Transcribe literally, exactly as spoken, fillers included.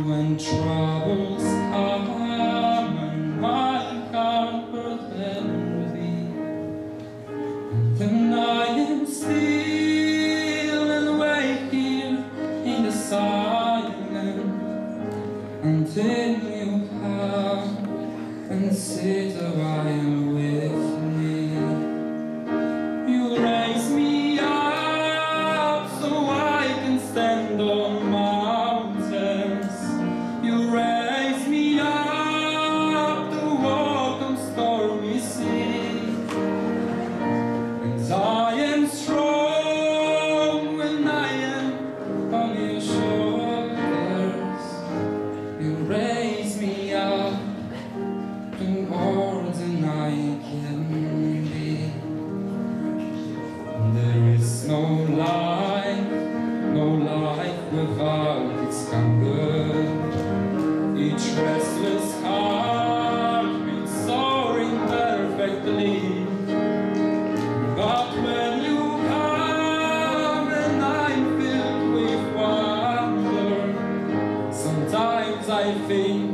when troubles come and my comfort and thee, then I am still and wait here in the silence until you come and sit a while with me. You raise me up so I can stand on mountains. You raise me up to walk on stormy seas. And I am strong when I am on your shoulders. You raise me up to more than I can be. There is no life, no life without its hunger. Each restless heart beats soaring perfectly. But when you come and I'm filled with wonder, sometimes I think